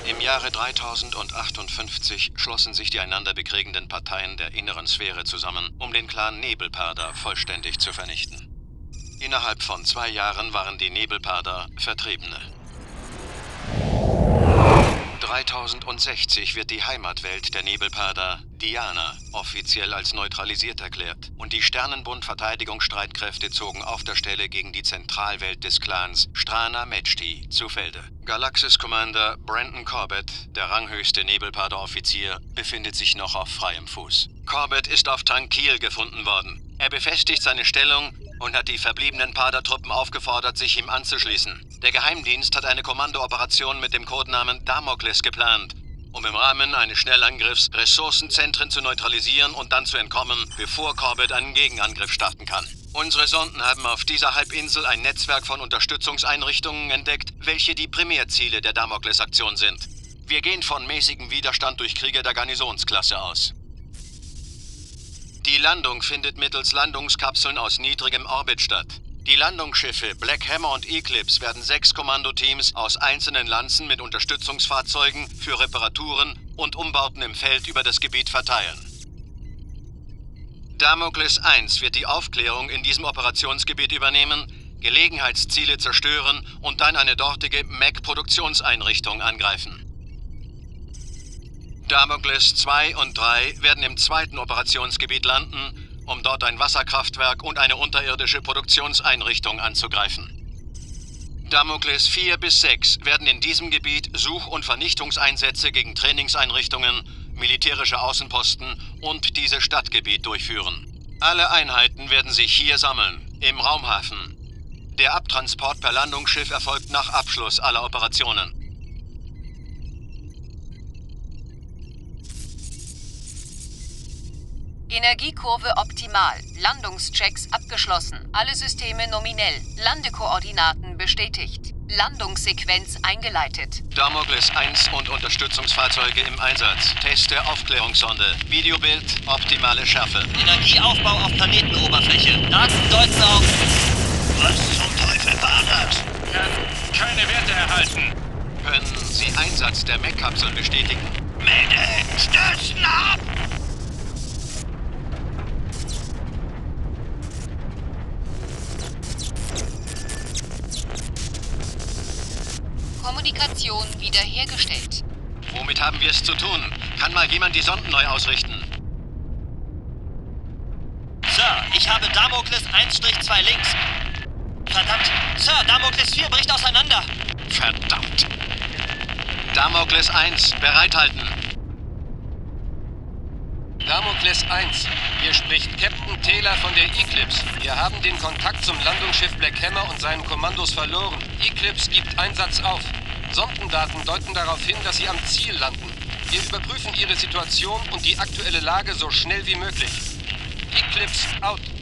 Im Jahre 3058 schlossen sich die einander bekriegenden Parteien der inneren Sphäre zusammen, um den Clan Nebelparder vollständig zu vernichten. Innerhalb von 2 Jahren waren die Nebelparder Vertriebene. 3060 wird die Heimatwelt der Nebelparder, Diana, offiziell als neutralisiert erklärt und die Sternenbund-Verteidigungsstreitkräfte zogen auf der Stelle gegen die Zentralwelt des Clans Strana Mechti zu Felde. Galaxis Commander Brandon Corbett, der ranghöchste Nebelparder-Offizier, befindet sich noch auf freiem Fuß. Corbett ist auf Tranquil gefunden worden. Er befestigt seine Stellung und hat die verbliebenen Parder-Truppen aufgefordert, sich ihm anzuschließen. Der Geheimdienst hat eine Kommandooperation mit dem Codenamen Damokles geplant, um im Rahmen eines Schnellangriffs Ressourcenzentren zu neutralisieren und dann zu entkommen, bevor Corbett einen Gegenangriff starten kann. Unsere Sonden haben auf dieser Halbinsel ein Netzwerk von Unterstützungseinrichtungen entdeckt, welche die Primärziele der Damokles-Aktion sind. Wir gehen von mäßigem Widerstand durch Krieger der Garnisonsklasse aus. Die Landung findet mittels Landungskapseln aus niedrigem Orbit statt. Die Landungsschiffe Black Hammer und Eclipse werden 6 Kommandoteams aus einzelnen Lanzen mit Unterstützungsfahrzeugen für Reparaturen und Umbauten im Feld über das Gebiet verteilen. Damokles 1 wird die Aufklärung in diesem Operationsgebiet übernehmen, Gelegenheitsziele zerstören und dann eine dortige Mech-Produktionseinrichtung angreifen. Damokles 2 und 3 werden im 2. Operationsgebiet landen, um dort ein Wasserkraftwerk und eine unterirdische Produktionseinrichtung anzugreifen. Damokles 4 bis 6 werden in diesem Gebiet Such- und Vernichtungseinsätze gegen Trainingseinrichtungen, militärische Außenposten und dieses Stadtgebiet durchführen. Alle Einheiten werden sich hier sammeln, im Raumhafen. Der Abtransport per Landungsschiff erfolgt nach Abschluss aller Operationen. Energiekurve optimal. Landungschecks abgeschlossen. Alle Systeme nominell. Landekoordinaten bestätigt. Landungssequenz eingeleitet. Damokles 1 und Unterstützungsfahrzeuge im Einsatz. Teste Aufklärungssonde. Videobild, optimale Schärfe. Energieaufbau auf Planetenoberfläche. Daten deuten auf... Was zum Teufel war das? Kann keine Werte erhalten. Können Sie Einsatz der Mech-Kapseln bestätigen? Mayday, stürzen ab! Kommunikation wiederhergestellt. Womit haben wir es zu tun? Kann mal jemand die Sonden neu ausrichten? Sir, ich habe Damokles 1-2 links. Verdammt! Sir, Damokles 4 bricht auseinander! Verdammt! Damokles 1, bereithalten! Damokles 1, hier spricht Captain Taylor von der Eclipse. Wir haben den Kontakt zum Landungsschiff Black Hammer und seinen Kommandos verloren. Eclipse gibt Einsatz auf. Sondendaten deuten darauf hin, dass sie am Ziel landen. Wir überprüfen ihre Situation und die aktuelle Lage so schnell wie möglich. Eclipse out.